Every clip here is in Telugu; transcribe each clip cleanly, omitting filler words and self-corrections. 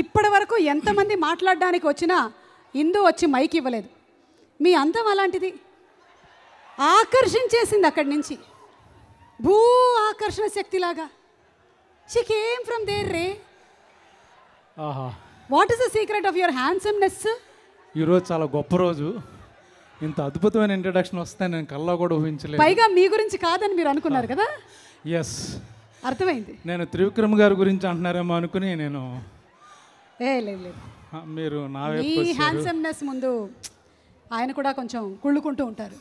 ఇప్పటి వరకు ఎంతమంది మాట్లాడడానికి వచ్చినా ఇందు వచ్చి మైక్ ఇవ్వలేదు. మీ అందం అలాంటిది, ఆకర్షించేసింది అక్కడి నుంచి, భూ ఆకర్షణ శక్తిలాగా. షీ కేమ్ ఫ్రమ్ దేర్ రే. What is the secret of your handsomeness? ఈరోజు చాలా గొప్ప రోజు. ఇంత అద్భుతమైన ఇంట్రడక్షన్ వస్తే నేను కల్లో కూడా ఊహించలేదు. పైగా మీ గురించి కాదని మీరు అనుకున్నారు కదా? ఎస్, అర్థమైంది. నేను త్రివిక్రమ్ గారి గురించి అంటున్నారేమో అనుకుని నేను లేదు, మీరు నా ఈ హ్యాండ్సమ్నెస్ ముందు ఆయన కూడా కొంచెం కుళ్ళుకుంటూ ఉంటారు.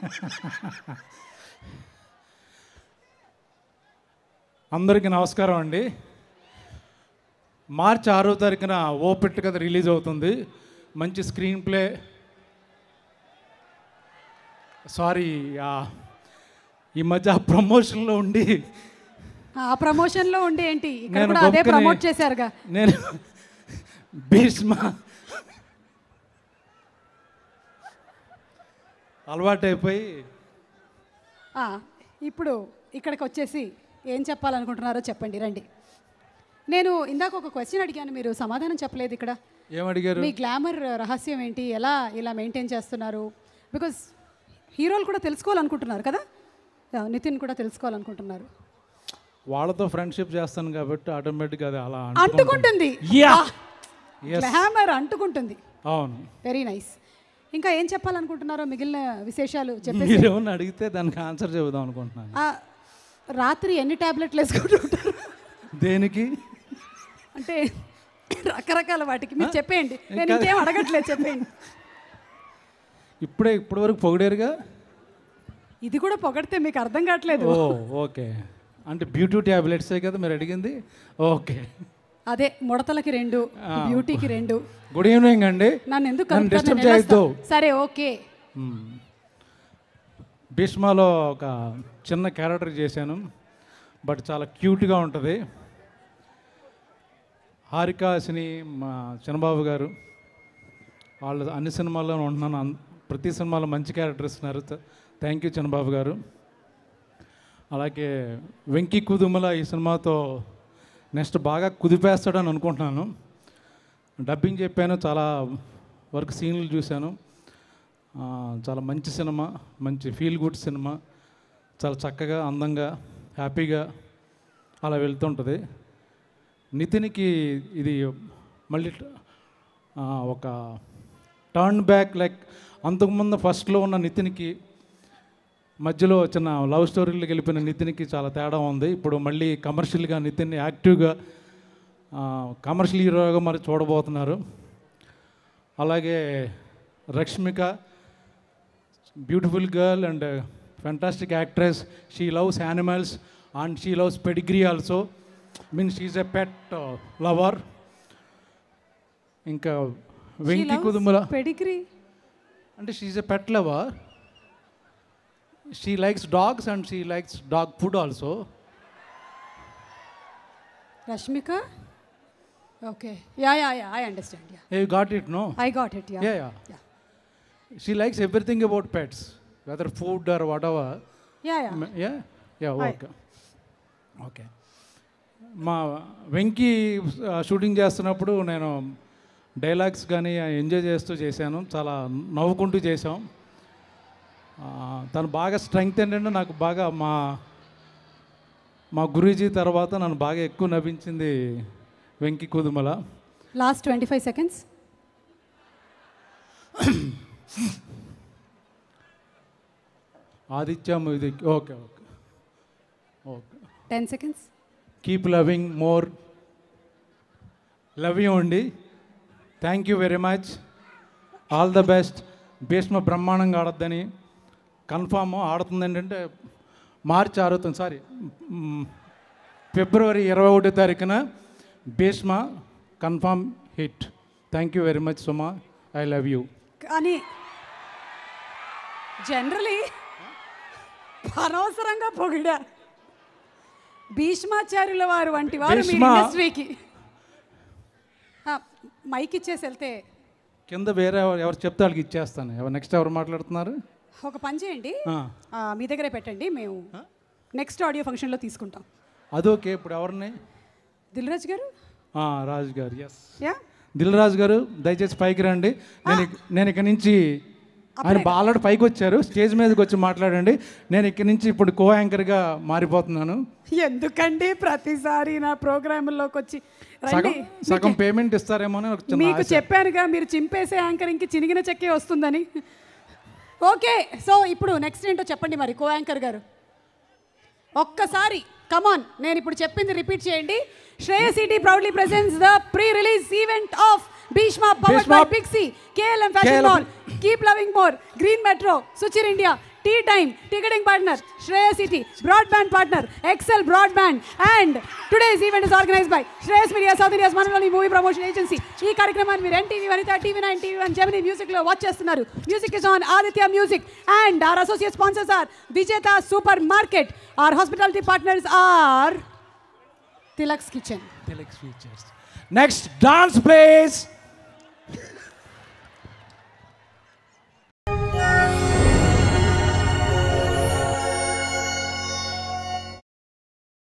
అందరికీ నమస్కారం అండి. మార్చి 6వ తారీఖున ఓ పెట్టు కథ రిలీజ్ అవుతుంది. మంచి స్క్రీన్ ప్లే, సారీ ఈ మధ్య ప్రమోషన్లో ఉండి ఏంటి ఇక్కడ కూడా అదే ప్రమోట్ చేశారుగా. నేను భీష్మ అలవాటైపోయి ఇప్పుడు ఇక్కడికి వచ్చేసి ఏం చెప్పాలనుకుంటున్నారో చెప్పండి, రండి. నేను ఇందాక ఒక క్వశ్చన్ అడిగాను, మీరు సమాధానం చెప్పలేదు. ఇక్కడ ఏమడిగారు? మీ గ్లామర్ రహస్యం ఏంటి, ఎలా ఇలా మెయింటైన్ చేస్తున్నారు? బికాజ్ హీరోలు కూడా తెలుసుకోవాలనుకుంటున్నారు కదా, నితిన్ కూడా తెలుసుకోవాలనుకుంటున్నారు. వాళ్ళతో ఫ్రెండ్షిప్ చేస్తాను కాబట్టి ఆటోమేటిక్గా అది అలా అంటుకుంటుంది, గ్లామర్ అంటుకుంటుంది. అవును, వెరీ నైస్. ఇంకా ఏం చెప్పాలనుకుంటున్నారో మిగిలిన విశేషాలు చెప్పేసి. మీరు ఏమన్నా అడిగితే దానికి ఆన్సర్ చెబుదాం అనుకుంటున్నాను. రాత్రి ఎన్ని టాబ్లెట్లు వేసుకుంటుంటారు? దేనికి అంటే రకరకాల వాటికి. మీరు చెప్పేయండి, నేను ఇంకేం అడగట్లేదు, చెప్పేయండి. ఇప్పటి వరకు పొగిడారుగా, ఇది కూడా పొగడితే మీకు అర్థం కావట్లేదు. ఓకే, అంటే బ్యూటీ ట్యాబ్లెట్సే కదా మీరు అడిగింది? ఓకే, అదే ముడతలకి 2, బ్యూటీకి 2. గుడ్ ఈవినింగ్ అండి. నన్ను ఎందుకు డిస్టర్బ్ చేయొద్దు. సరే, ఓకే. భీష్మలో ఒక చిన్న క్యారెక్టర్ చేశాను, బట్ చాలా క్యూట్గా ఉంటుంది. హారికాసిని మా చిన్నబాబు గారు వాళ్ళు అన్ని సినిమాల్లో ఉంటున్నాను, ప్రతి సినిమాలో మంచి క్యారెక్టర్ ఇస్తున్నారు. థ్యాంక్ యూ చిన్నబాబు గారు. అలాగే వెంకీ కుదుమల ఈ సినిమాతో నెక్స్ట్ బాగా కుదిపేస్తాడని అనుకుంటున్నాను. డబ్బింగ్ చెప్పాను, చాలా వరకు సీన్లు చూశాను. చాలా మంచి సినిమా, మంచి ఫీల్ గుడ్ సినిమా, చాలా చక్కగా అందంగా హ్యాపీగా అలా వెళ్తుంటుంది. నితిన్కి ఇది మళ్ళీ ఒక టర్న్ బ్యాక్, లైక్ అంతకుముందు ఫస్ట్లో ఉన్న నితిన్కి మధ్యలో చిన్న లవ్ స్టోరీలకు వెళ్ళిపోయిన నితిన్కి చాలా తేడా ఉంది. ఇప్పుడు మళ్ళీ కమర్షియల్గా నితిన్ని యాక్టివ్గా కమర్షియల్ హీరోగా మరి చూడబోతున్నారు. అలాగే Rashmika, beautiful girl and fantastic actress. She loves animals and she loves pedigree also, means she's a pet lover. ఇంకా వెంకీ కుదుముల పెడిగ్రీ అంటే she's a pet lover. She likes dogs and she likes dog food also. Rashmika? Okay. Yeah, I understand. Yeah. You got it, no? I got it, yeah. Yeah. She likes everything about pets, whether food or whatever. Yeah, okay. మా వెంకీ షూటింగ్ చేస్తున్నప్పుడు నేను డైలాగ్స్ కానీ ఎంజాయ్ చేస్తూ చేశాను, చాలా నవ్వుకుంటూ చేసాం. తను బాగా స్ట్రెంగ్త్ ఏంటంటే నాకు బాగా మా గురూజీ తర్వాత నన్ను బాగా ఎక్కువ నవ్వించింది వెంకీ కుదుమల. Last 25 seconds. ఆదిత్య ఇది okay 10 seconds. Keep loving more. Love you అండి. Thank you very much. All the best. Bheeshma బ్రహ్మాండంగా ఆడద్దని కన్ఫామ్ ఆడుతుంది. ఏంటంటే మార్చి 6వ సారీ ఫిబ్రవరి 21వ తారీఖున Bheeshma confirm hit. Thank you very much Suma, I love you. కానీ జనరలీ అనవసరంగా పొగిడా భీష్మాచార్యుల వారు వంటి వారు మీ ఇండస్ట్రీకి. మైక్ ఇచ్చేసి వెళ్తే కింద వేరే ఎవరు చెప్తే వాళ్ళకి ఇచ్చేస్తాను. నెక్స్ట్ ఎవరు మాట్లాడుతున్నారు? ఒక పని చేయండి, మీ దగ్గరే పెట్టండి, మేము నెక్స్ట్ ఆడియో ఫంక్షన్లో తీసుకుంటాం. అదొకే. ఇప్పుడు ఎవరిని? దిల్రాజ్ గారు రాజు గారు, ఎస్. యా దిల్ రాజు గారు దయచేసి పైకి రండి. నేను ఇక్కడి నుంచి ఆయన ఆల్రెడీ పైకి వచ్చారు, స్టేజ్ మీదకి వచ్చి మాట్లాడండి. నేను ఇక్కడి నుంచి ఇప్పుడు కో యాంకర్గా మారిపోతున్నాను. ఎందుకండి ప్రతిసారి నా ప్రోగ్రాంలోకి వచ్చి సగం పేమెంట్ ఇస్తారేమో అని మీకు చెప్పానుగా, మీరు చింపేసే యాంకరింగ్కి చినిగిన చెక్కే వస్తుందని. ఓకే, సో ఇప్పుడు నెక్స్ట్ ఏంటో చెప్పండి మరి కో యాంకర్ గారు. ఒక్కసారి కమాన్, నేను ఇప్పుడు చెప్పింది రిపీట్ చేయండి. Shreyas CT proudly presents the pre-release event of Bheeshma powered by Big C, KLM Fashion Mall, Keep Loving More, Green Metro, Suchir India, Tea Time, ticketing partner, Shreyas CT, broadband partner, Excel Broadband, and today's event is organized by Shreyas Media, South India's one and only movie promotion agency. ఈ కార్యక్రమాన్ని మీరు NTV, Vanita, TV9, TV1, Gemini Musicలో వాచ్ చేస్తున్నారు. Music is on Aditya Music, and our associate sponsors are Vijeta Supermarket. Our hospitality partners are Tilak's Kitchen. Tilak's Features. Next, dance please.